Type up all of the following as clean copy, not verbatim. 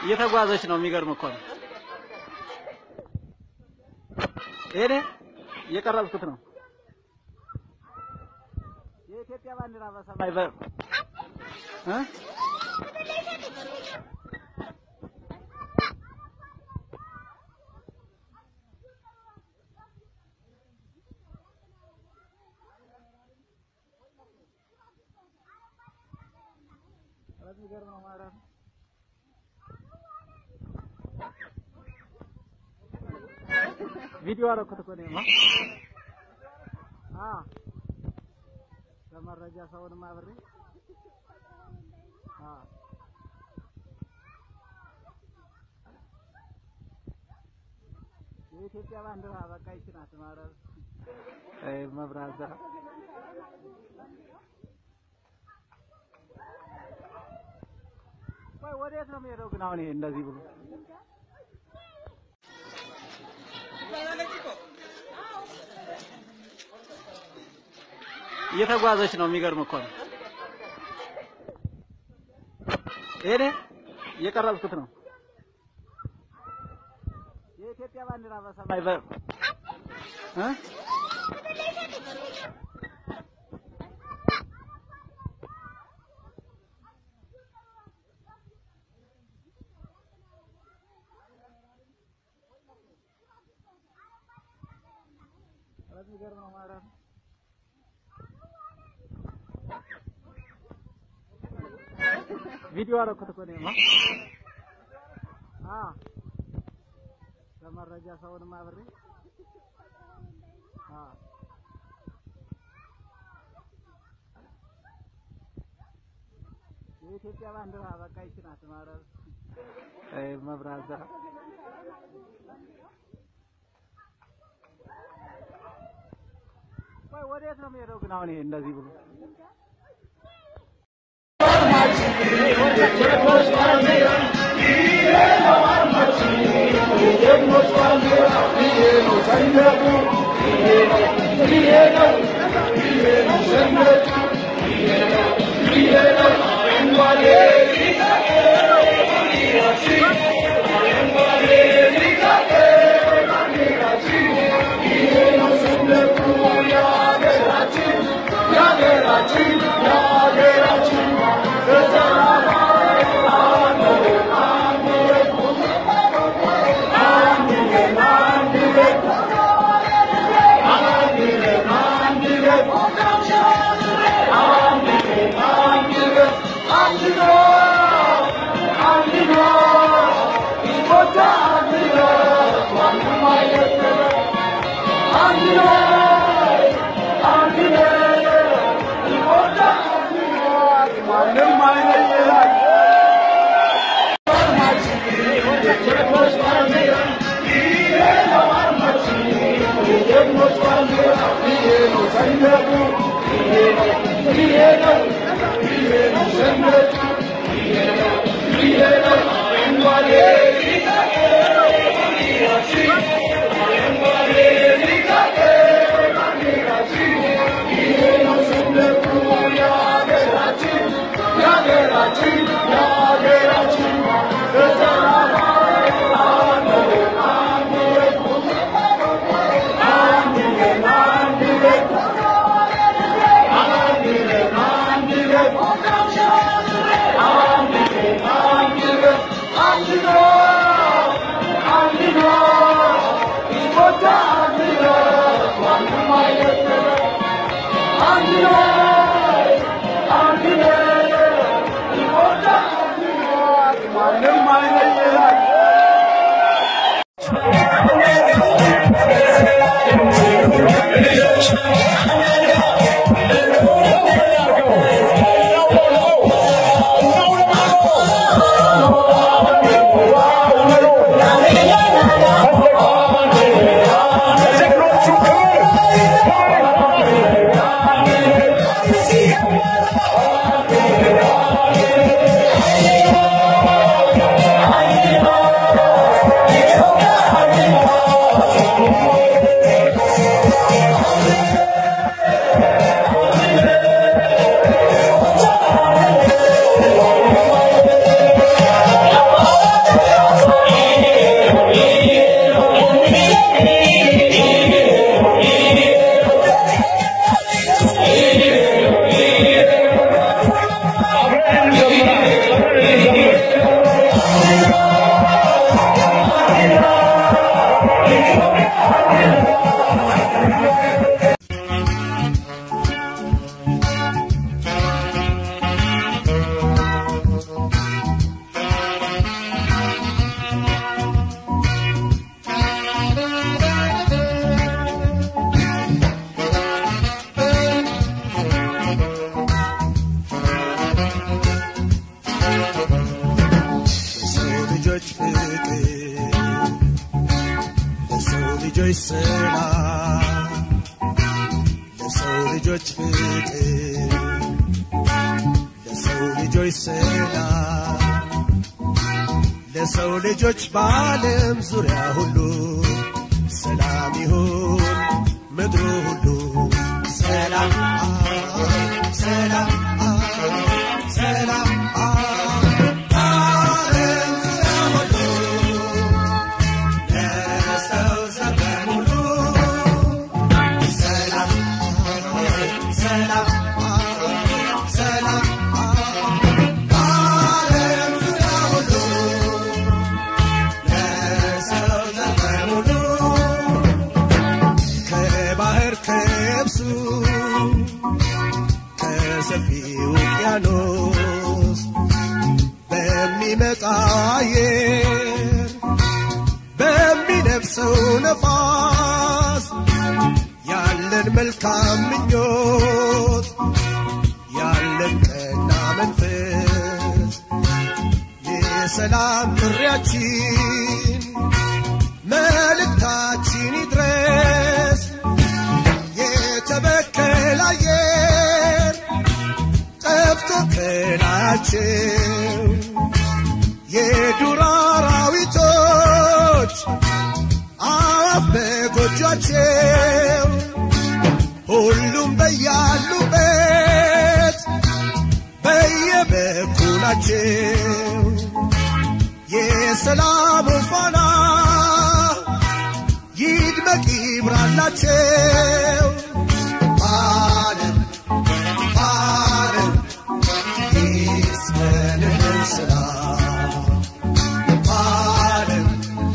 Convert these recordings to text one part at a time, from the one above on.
እየተጓዘች ነው የሚገርም እኮ ነው እኔ እየቀረጽኩት ነው የኢትዮጵያ ባንዲራ በሰማይ የሚገርም ነው ማለት ቪዲዮ አረኩት እኮ ነው ለመረጃ ሰውን ማብሬ የኢትዮጵያ ባንዲራ በቃ ይችላል ማለት መብራት ዘራ ወይ ወዴት ነው የሚሄደው ግን አሁን ይሄ እንደዚህ ብሎ እየተጓዘች ነው የሚገርም እኮ ነው እኔ እየቀረጽኩት ነው የኢትዮጵያ ባንዲራ በሰማይ የሚገርም ነው ማለት ቪዲዮ አረኩት እኮ ነው ለመረጃ ሰውን ማብሬ የኢትዮጵያ ባንዲራ በቃ ይችላል ማለት መብራት ዘራ ወይ ወዴት ነው የሚሄደው ግን አሁን ይሄ እንደዚህ ብሎ ልጆች ፍቅር ለሰው ልጆች ሰላም ለሰው ልጆች በዓለም ዙሪያ ሁሉ ሰላም ይሁን ምድሩ ሁሉ ሰላም ሰላም ሰላም ከሰፊው ውቅያኖስ በሚመጣ አየር በሚነፍሰው ነፋስ ያለን መልካም ምኞት ያለን ቀና መንፈስ የሰላም ጥሪያችን መልእክታችን ይድረስ የተበከለ አየር ጠፍቶ ከላያቸው የዱር አራዊቶች አዕዋፍ በጎጇቸው ሁሉም በያሉበት በየበኩላቸው የሰላም ፋና ይድመቅ ይብራላቸው ዓለም ይስፈን ሰላም ዓለም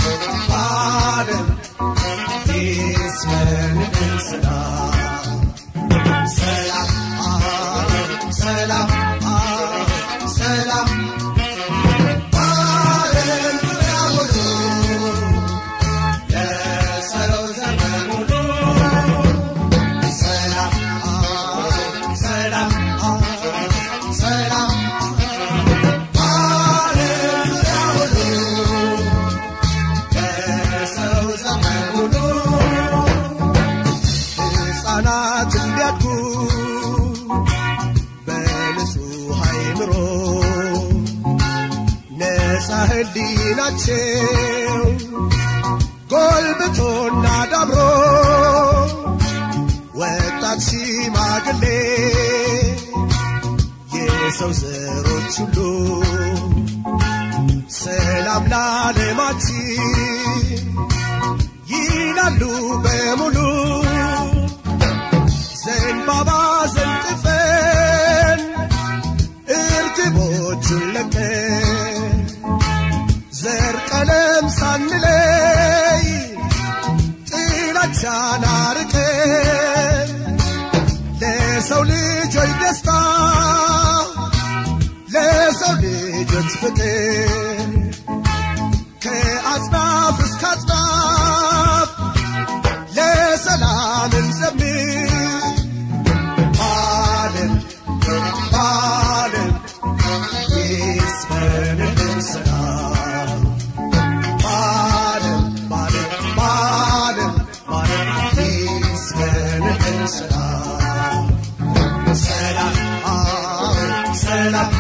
ይስፈን ሰላም ሰላም ሰላም ሰላም ህሊናቸው ጎልብቶና ዳብሮ ወጣት ሽማግሌ የሰው ዘሮች ሁሉ ሰላም ለዓለማችን ይላሉ በሙሉ ዘንባባ ዘንጥፈን እርግቦቹን ለቀን ዘር ቀለም ሳንለይ ጥላቻን አርቀን ለሰው ልጆች ደስታ ለሰው ልጆች ፍቅር ከአጽናፍ እስከ አጽናፍ ለሰላም እንዘምር ዓለም ይስፈን ሰላም ሰላም